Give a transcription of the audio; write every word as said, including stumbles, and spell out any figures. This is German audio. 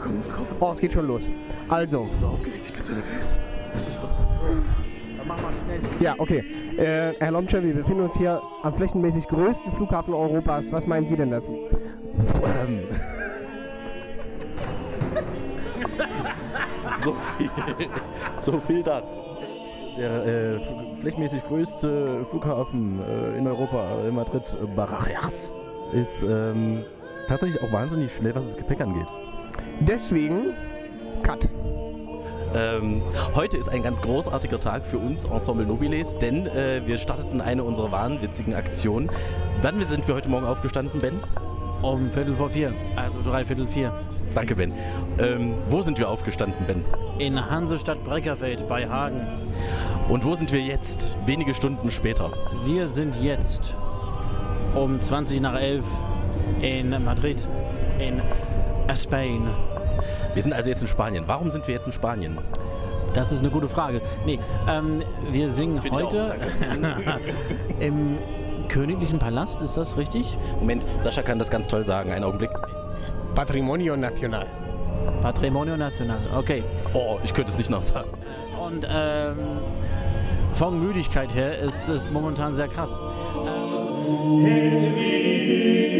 kommen zu kaufen. Oh, es geht schon los. Also. Ich bin so aufgeregt, ich bin so nervös. Das ist so. Dann machen wir schnell. Ja, okay. Äh, Herr Lomtscher, wir befinden uns hier am flächenmäßig größten Flughafen Europas. Was meinen Sie denn dazu? Ähm. so, viel, so viel dazu. Der äh, flächenmäßig größte Flughafen äh, in Europa, in Madrid, Barajas, ist ähm, tatsächlich auch wahnsinnig schnell, was das Gepäck angeht. Deswegen, Cut. Ähm, heute ist ein ganz großartiger Tag für uns Ensemble Nobiles, denn äh, wir starteten eine unserer wahnwitzigen Aktionen. Wann sind wir heute Morgen aufgestanden, Ben? Um Viertel vor vier, also dreiviertel vier. Danke, Ben. Ähm, wo sind wir aufgestanden, Ben? In Hansestadt Breckerfeld bei Hagen. Und wo sind wir jetzt, wenige Stunden später? Wir sind jetzt um zwanzig nach elf in Madrid, in Spain. Wir sind also jetzt in Spanien. Warum sind wir jetzt in Spanien? Das ist eine gute Frage. Nee, ähm, wir singen Find ich heute auch, im Königlichen Palast, ist das richtig? Moment, Sascha kann das ganz toll sagen. Einen Augenblick. Patrimonio Nacional. Patrimonio Nacional, okay. Oh, ich könnte es nicht nachsagen. Und ähm, von Müdigkeit her ist es momentan sehr krass. Ähm,